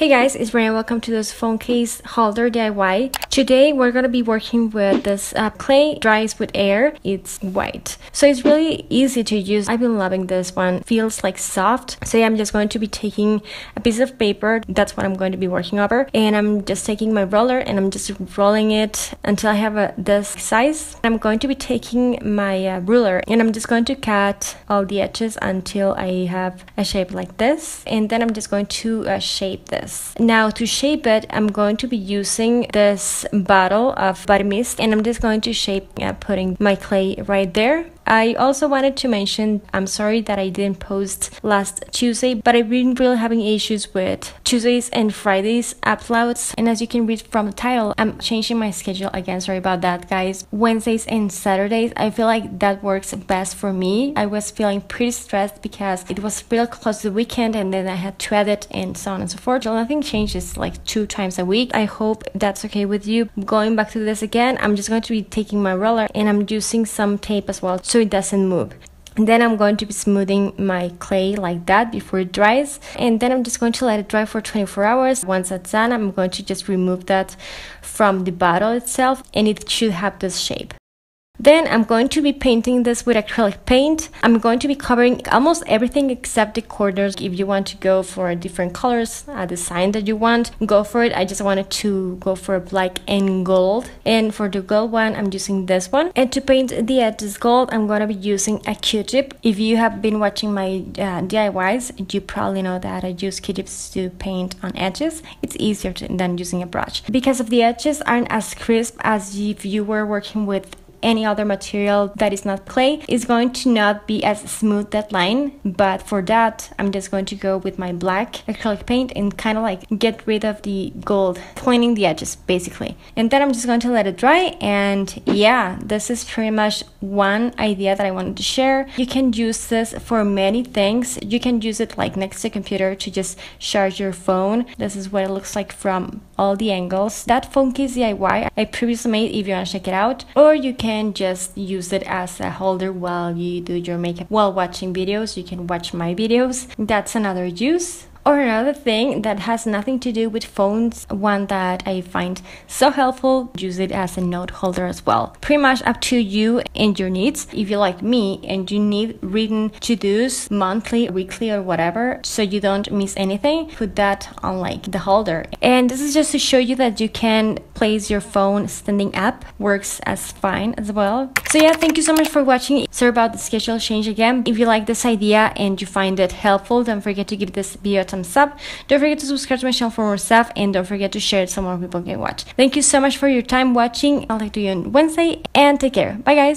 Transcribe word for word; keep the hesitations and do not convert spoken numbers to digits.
Hey guys, it's Brianna. Welcome to this phone case holder D I Y. Today we're going to be working with this uh, clay dries with air. It's white. So it's really easy to use. I've been loving this one. Feels like soft. So yeah, I'm just going to be taking a piece of paper. That's what I'm going to be working over. And I'm just taking my roller and I'm just rolling it until I have a, this size. I'm going to be taking my uh, ruler and I'm just going to cut all the edges until I have a shape like this. And then I'm just going to uh, shape this. Now to shape it, I'm going to be using this bottle of body mist and I'm just going to shape uh, putting my clay right there. I also wanted to mention, I'm sorry that I didn't post last Tuesday, but I've been really having issues with Tuesdays and Fridays uploads. And as you can read from the title, I'm changing my schedule again. Sorry about that, guys. Wednesdays and Saturdays, I feel like that works best for me. I was feeling pretty stressed because it was real close to the weekend and then I had to edit and so on and so forth. So nothing changes like two times a week. I hope that's okay with you. Going back to this again, I'm just going to be taking my roller and I'm using some tape as well so it doesn't move. And then I'm going to be smoothing my clay like that before it dries. And then I'm just going to let it dry for twenty-four hours. Once that's done, I'm going to just remove that from the bottle itself and it should have this shape. Then I'm going to be painting this with acrylic paint. I'm going to be covering almost everything except the corners. If you want to go for different colors, a design that you want, go for it. I just wanted to go for black and gold. And for the gold one, I'm using this one. And to paint the edges gold, I'm going to be using a Q-tip. If you have been watching my uh, D I Ys, you probably know that I use Q-tips to paint on edges. It's easier to, than using a brush because of the edges aren't as crisp as if you were working with any other material that is not clay. Is going to not be as smooth that line, but for that I'm just going to go with my black acrylic paint and kind of like get rid of the gold, cleaning the edges basically. And then I'm just going to let it dry. And yeah, this is pretty much one idea that I wanted to share. You can use this for many things. You can use it like next to the computer to just charge your phone. This is what it looks like from all the angles. That phone case D I Y I previously made, if you want to check it out. Or you can can just use it as a holder while you do your makeup. While watching videos, you can watch my videos. That's another use. Or another thing that has nothing to do with phones, one that I find so helpful, use it as a note holder as well. Pretty much up to you and your needs. If you're like me and you need written to-dos monthly, weekly or whatever, so you don't miss anything, put that on like the holder. And this is just to show you that you can place your phone standing up, works as fine as well. So yeah, thank you so much for watching. Sorry about the schedule change again. If you like this idea and you find it helpful, don't forget to give this video a thumbs up. Don't forget to subscribe to my channel for more stuff and don't forget to share it so more people can watch. Thank you so much for your time watching. I'll talk to you on Wednesday and take care. Bye guys.